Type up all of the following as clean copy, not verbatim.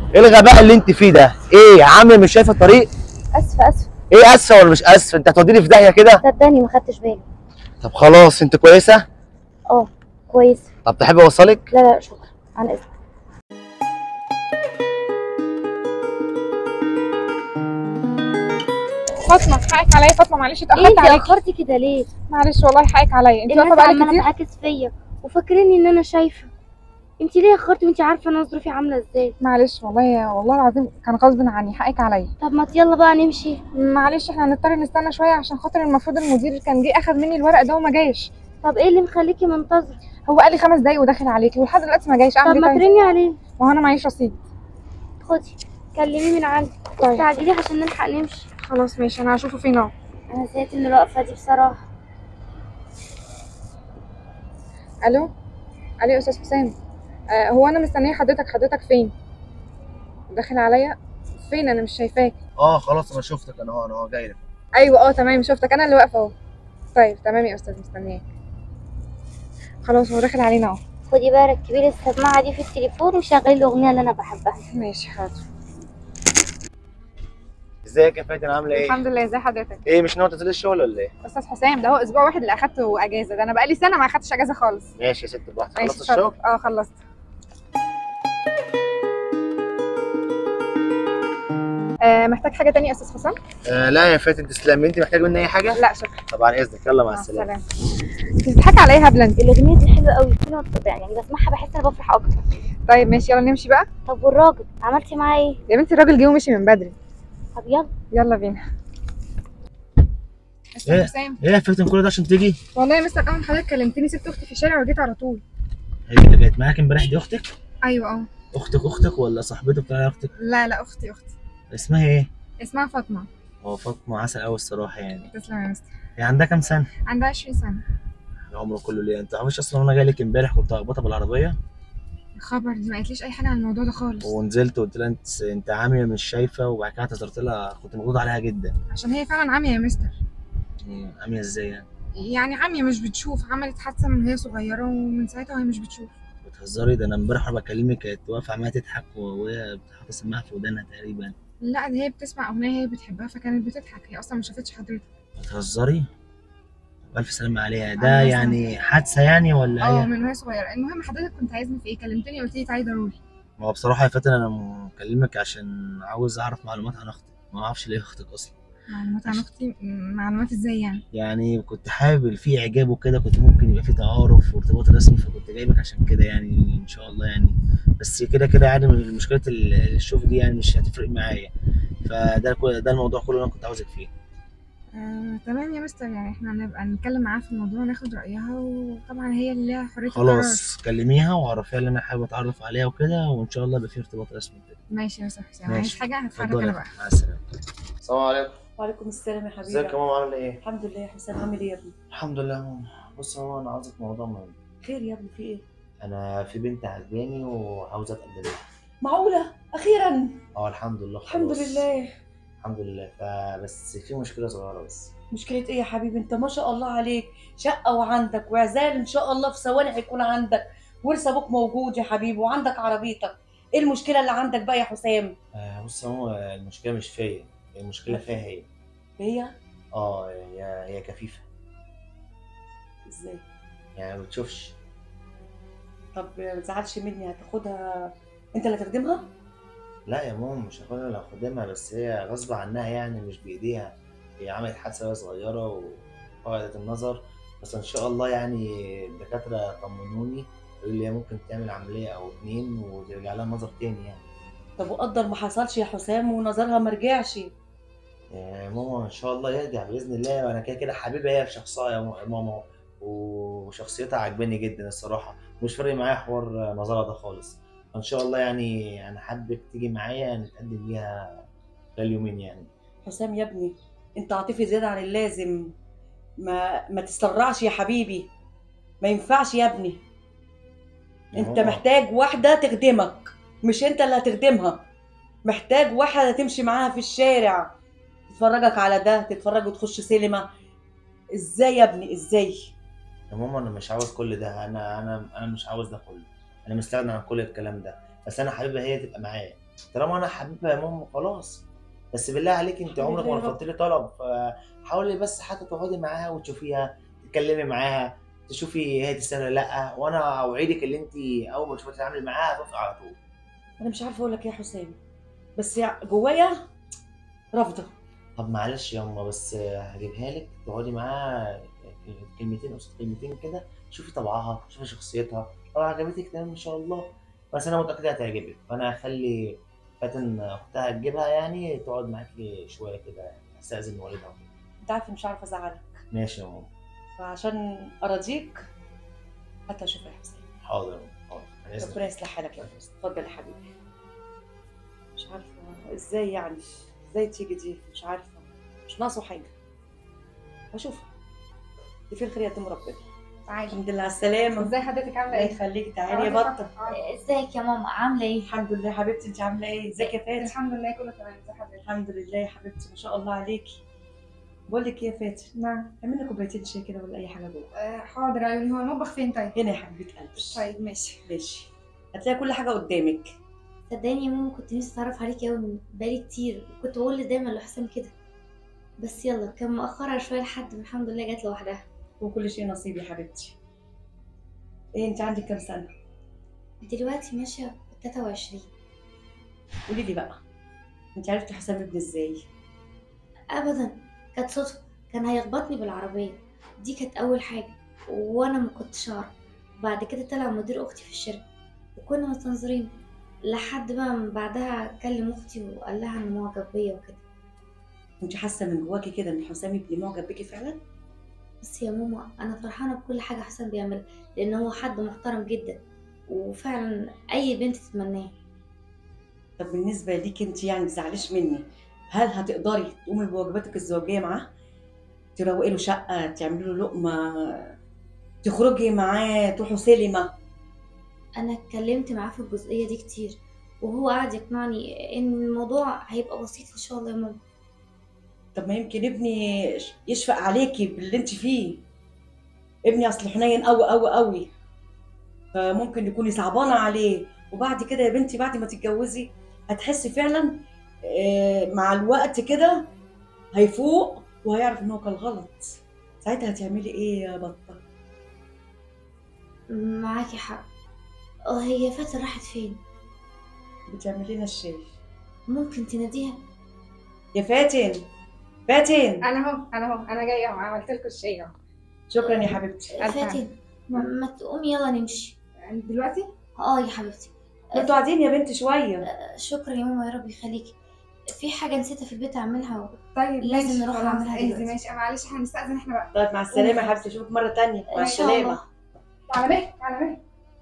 ايه الغباء اللي انت فيه ده؟ ايه يا عم مش شايفه الطريق؟ اسفه. ايه اسفه ولا مش اسفه؟ انت هتوديني في داهيه كده؟ صدقني ما خدتش بالي. طب خلاص، انت كويسه؟ اه كويسه. طب تحب اوصلك؟ لا لا شكرا، عن اذنك. فاطمه حقك عليا. فاطمه معلش ايه اتاخرت انت عليكي. اخرتي كده ليه؟ معلش والله حقك عليا. انت واقفه الناس بقالك عماله كتير. تعاكس فيا وفاكريني ان انا شايفه. انت ليه اخرتي وانت عارفه انا ظروفي عامله ازاي؟ معلش والله العظيم كان غصب عني. حقك عليا. طب ما يلا بقى نمشي. معلش احنا هنضطر نستنى شويه عشان خاطر المفروض المدير كان جه اخد مني الورق ده وما جاش. طب ايه اللي مخليكي منتظره؟ هو قال لي 5 دقايق وداخل عليكي ولحد دلوقتي ما جايش. طب اعمل ايه ما طيب؟ ترني عليه. ما هو انا معيش رصيد. خدي كلميه من عندي. طيب استعجلي عشان نلحق نمشي. خلاص ماشي، انا هشوفه فين اهو. انا زهقت من الوقفه دي بصراحه. الو يا استاذ حسام. هو انا مستنيه حضرتك فين؟ داخل عليا فين؟ انا مش شايفاك. اه خلاص انا شفتك، انا جاي لك. ايوه تمام شفتك، انا اللي واقفه اهو. طيب تمام يا استاذ، مستنياك. خلاص هو داخل علينا اهو. خدي بقى ركبي لي السماعه دي في التليفون وشغلي الاغنيه اللي انا بحبها. ماشي حاضر. ازيك يا فاتن، عامله ايه؟ الحمد لله. ازي حضرتك؟ ايه مش ناوي تنزلي الشغل ولا ايه؟ استاذ حسام ده هو اسبوع واحد اللي اخدته اجازه، ده انا بقالي سنه ما اخدتش اجازه خالص. ماشي يا ست براحتك. ماشي خلصت الشغل؟ خلصت. محتاج حاجه تانية يا استاذ حسام؟ لا يا فاتن تسلمي. انت محتاجه مني اي حاجه؟ لا شكرا. طبعا اذنك، يلا مع مع السلامه. انت بتضحكي عليا هبله انت. الاغنيه دي حلوه قوي، كل ما يعني بسمعها بحس ان بفرح اكتر. طيب ماشي يلا نمشي بقى. طب والراجل عملتي معاه ايه؟ يا بنتي الراجل جه ومشي من بدري. طب يلا. يلا بينا. استاذ ايه حسام. ايه يا فاتن كل ده عشان تيجي؟ والله يا مستر اول حضرتك كلمتني سبت اختي في الشارع وجيت على طول. هي اللي بقت معاك امبارح دي اختك؟ ايوه اختك ولا صاحبتك بتاع اختك؟ لا اختي. اسمها ايه؟ اسمها فاطمه. هو فاطمه عسل قوي الصراحه يعني. تسلم يا مستر. هي عندها كام سنه؟ عندها 20 سنه. العمر كله ليه؟ انت عارفش اصلا انا جاي لك امبارح كنت هخبطها بالعربيه خبر دي ما قالتليش اي حاجه عن الموضوع ده خالص. ونزلت وقلت لها انت عاميه مش شايفه، وبعد كده اعتذرت لها، كنت مغضوض عليها جدا. عشان هي فعلا عاميه يا مستر. عاميه ازاي يعني؟ يعني عاميه مش بتشوف، عملت حادثه من وهي صغيره ومن ساعتها وهي مش بتشوف. بتهزري؟ ده انا امبارح وانا بكلمك كانت واقفه عماله تضحك وهي بتحط سماعه في ودانها تقريبا. لا دي هي بتسمع اغنيه هي بتحبها فكانت بتضحك، هي اصلا ما شافتش حضرتك. بتهزري؟ الف سلامه عليها. ده الله يعني حادثه يعني ولا هي؟ من وهي صغيره. المهم حضرتك كنت عايزني في ايه؟ كلمتني قلت لي تعالي ضروري. ما هو بصراحه يا فاتن انا مكلمك عشان عاوز اعرف معلومات عن اختك. ما اعرفش ليه اختك اصلا. معلومات عن اختي؟ معلومات ازاي يعني؟ يعني كنت حابب في اعجاب وكده، كنت ممكن يبقى في تعارف وارتباط رسمي، فكنت جايبك عشان كده يعني ان شاء الله يعني. بس كده يعني مشكله الشوف دي يعني مش هتفرق معايا. ده الموضوع كله اللي انا كنت عاوزك فيه. تمام يا مستر، يعني احنا هنبقى نتكلم معاها في الموضوع وناخد رأيها، وطبعا هي اللي ليها حرية القرار. خلاص كلميها وعرفيها ان انا حابب اتعرف عليها وكده، وان شاء الله يبقى في ارتباط رسمي كده. ماشي يا مستر حسام. ماشي. عايز حاجة؟ هتحرك اتفضلي انا بقى. مع السلامة. السلام عليكم. وعليكم السلام يا حبيبي. ازيك يا ماما، عاملة ايه؟ الحمد لله يا حسام، عامل ايه يا ابني؟ الحمد لله يا ماما. بص يا ماما، انا عاوزك في موضوع مهم. خير يا ابني، في ايه؟ انا في بنت عجباني وعاوز اتقدم لها. معقولة؟ أخيرا؟ الحمد لله خلاص. الحمد لله. الحمد لله. فبس في مشكلة صغيرة بس. مشكلة ايه يا حبيبي؟ انت ما شاء الله عليك شقة وعندك وعزال ان شاء الله في ثواني هيكون عندك، ورث ابوك موجود يا حبيبي وعندك عربيتك. ايه المشكلة اللي عندك بقى يا حسام؟ بص يا ماما، المشكلة مش فيا، المشكلة فيها هي. هي؟ هي كفيفة. ازاي؟ يعني ما بتشوفش. طب ما تزعلش مني، هتاخدها انت اللي هتخدمها؟ لا يا ماما مش هاخدها لو خدمها، بس هي غصب عنها يعني مش بايديها. هي عملت حادثة وهي صغيرة وفقدت النظر، بس ان شاء الله يعني الدكاترة طمنوني يقولوا لي هي ممكن تعمل عملية او 2 وترجع لها النظر تاني يعني. طب وقدر ما حصلش يا حسام ونظرها ما رجعش؟ يا ماما ان شاء الله يرجع باذن الله، وانا كده حبيبه هي في شخصها يا ماما، وشخصيتها عجباني جدا الصراحه، مش فارق معايا حوار نظرها ده خالص. ان شاء الله يعني انا حابك تيجي معايا نتقدم ليها خلال يومين يعني. حسام يا ابني انت عاطفي زيادة عن اللازم، ما تسرعش يا حبيبي، ما ينفعش يا ابني. انت محتاج واحدة تخدمك، مش انت اللي هتخدمها. محتاج واحدة تمشي معاها في الشارع، تتفرجك على ده، تتفرج وتخش سينما. ازاي يا ابني ازاي؟ يا ماما انا مش عاوز كل ده، انا مش عاوز ده كله، انا مستغني عن كل الكلام ده، بس انا حاببها هي تبقى معايا. طالما انا حبيبها يا ماما خلاص. بس بالله عليك انت الحمد عمرك لله ما يا رب. رفضت لي طلب، فحاولي بس حتى تقعدي معاها وتشوفيها، تتكلمي معاها، تشوفي هي تستاهل ولا لا، وانا اوعدك ان انت اول ما تشوفي تتعاملي معاها هتوافقي على طول. انا مش عارفه اقول لك ايه يا حسام، بس جوايا رافضه. طب معلش يا امه، بس هجيبها لك تقعدي معاها كلمتين قصاد كلمتين كده، شوفي طبعها، شوفي شخصيتها، لو عجبتك تمام ان شاء الله. بس انا متاكد هتعجبك، فانا هخلي فاتن اختها تجيبها يعني تقعد معاكي شويه كده يعني، استاذن والدها وكده. انت عارف مش عارفه ازعلك، ماشي يا ماما. فعشان ارضيك حتى اشوف يا حسام. حاضر يا ماما، حاضر انا ربنا اسف. يصلح حالك يا حسام، اتفضل يا حبيبي. مش عارفه ازاي يعني، ازاي تيجي دي، مش عارفه، مش ناقصه حاجه. اشوف دي في الخير يقدم ربنا. تعالي. الحمد لله على السلامه. ازاي حضرتك عامله الله ايه؟ يخليكي، تعالي يا بطه. ازيك يا ماما، عامله ايه؟ الحمد لله يا حبيبتي، انت عامله ايه؟ ازيك يا فاتن؟ الحمد لله كله تمام. ازي حضرتك؟ الحمد لله يا حبيبتي، ما شاء الله عليكي. بقول لك ايه يا فاتن، نعم. اعملي لنا كوبايتين شاي كده ولا اي حاجه جوه. حاضر عيوني. هو المطبخ فين طيب؟ هنا يا حبيبه قلبي. طيب ماشي. ماشي، هتلاقي كل حاجه قدامك. صدقني يا ماما كنت نفسي اتعرف عليكي قوي من بقالي كتير، وكنت بقول دايما لحسام كده، بس يلا كان مأخرها شويه لحد ما الحمد لله جت لوحدها. وكل شيء نصيب يا حبيبتي. ايه انت عندك كام سنه؟ دلوقتي ماشيه 23. قولي لي بقى، انت عرفتي حسام ابني ازاي؟ ابدا، كانت صدفه، كان هيخبطني بالعربيه، دي كانت اول حاجه، وانا ما كنتش اعرف. بعد كده طلع مدير اختي في الشركه، وكنا مستنظرين لحد بقى من بعدها كلم اختي وقال لها انه معجب بيا وكده. انت حاسه من جواكي كده ان حسام ابني معجب بيكي فعلا؟ بس يا ماما انا فرحانه بكل حاجه حسن بيعملها، لان هو حد محترم جدا، وفعلا اي بنت تتمناه. طب بالنسبه ليك انت يعني متزعليش مني، هل هتقدري تقومي بواجباتك الزوجيه معاه؟ تروقي له شقه، تعملي له لقمه، تخرجي معاه، تروحوا سينما؟ انا اتكلمت معاه في الجزئيه دي كتير، وهو قعد يقنعني ان الموضوع هيبقى بسيط ان شاء الله يا ماما. طب ما يمكن ابني يشفق عليكي باللي انت فيه. ابني اصل حنين قوي قوي قوي، فممكن يكون صعبانه عليه. وبعد كده يا بنتي بعد ما تتجوزي هتحسي فعلا، مع الوقت كده هيفوق وهيعرف ان هو كان غلط. ساعتها هتعملي ايه يا بطه؟ معاكي حق. هي فاتن راحت فين؟ بتعملي لنا الشاي. ممكن تناديها؟ يا فاتن، فاتن. انا جايه اهو، عملت لكم الشاي اهو. شكرا يا حبيبتي. فاتن، ما تقومي يلا نمشي. دلوقتي؟ اه يا حبيبتي. انتوا قاعدين يا بنتي شويه. شكرا يا ماما، يا رب يخليكي. في حاجه نسيتها في البيت اعملها طيب لازم ماشي، نروح خلاص، نعملها اهدي دلوقتي. ماشي. معلش هنستأذن احنا بقى. طيب مع السلامه يا حبيبتي، اشوفك مره تانية. مع ان شاء الله. السلامه. على مهلك على مهلك.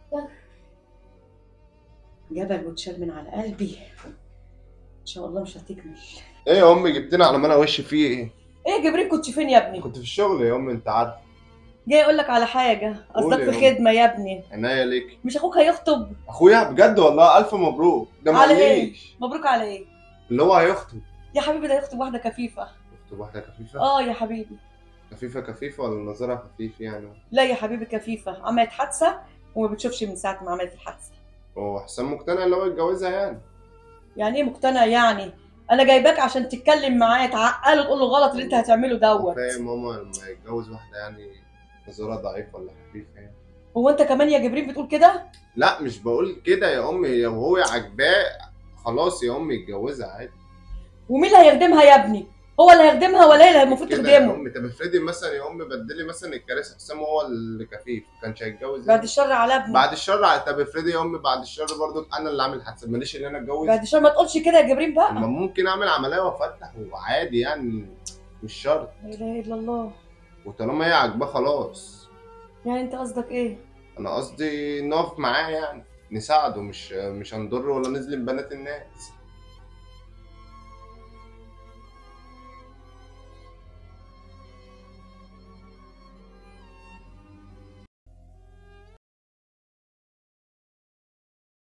جبل واتشال من على قلبي، ان شاء الله مش هتكمل. ايه يا امي جبتنا على ما انا وش فيه ايه؟ ايه يا جبريل، كنت فين يا ابني؟ كنت في الشغل يا امي انت عارف. جاي اقول لك على حاجه، قصدك قول يا في أم. خدمه يا ابني. عناية ليك. مش اخوك هيخطب؟ اخويا بجد والله الف مبروك، ده ما على ايه؟ قاليش. مبروك على ايه؟ اللي هو هيخطب. يا حبيبي ده هيخطب واحده كفيفه. يخطب واحده كفيفه؟ اه يا حبيبي. كفيفه كفيفه ولا نظرها خفيف يعني؟ لا يا حبيبي كفيفه، عملت حادثه وما بتشوفش من ساعه ما عملت الحادثه. هو حسام مقتنع اللي هو يتجوزها يعني؟ يعني ايه مقتنع يعني؟ انا جايباك عشان تتكلم معاه تعقله تقول له غلط اللي انت هتعمله دوت. فاهم ماما لما يتجوز واحده يعني نظرها ضعيف ولا خفيف يعني؟ هو انت كمان يا جبريل بتقول كده؟ لا مش بقول كده يا امي، لو هو عاجباه خلاص يا امي يتجوزها عادي. ومين اللي هيخدمها يا ابني؟ هو اللي هيخدمها ولا هي اللي المفروض كده يا تخدمه؟ امي. طب افرضي مثلا يا امي بدلي مثلا الكراسي حسام هو اللي كفيف كانش هيتجوز بعد الشر على ابني. بعد الشر. طب افرضي يا امي بعد الشر برضو انا اللي عامل حادثه، ماليش ان انا اتجوز؟ بعد الشر ما تقولش كده يا جبريل بقى. ما ممكن اعمل عمليه وافتح وعادي يعني، مش شرط. لا اله الا الله. وطالما هي عاجباه خلاص. يعني انت قصدك ايه؟ انا قصدي نقف معاه يعني نساعده، مش هنضره ولا نظلم بنات الناس.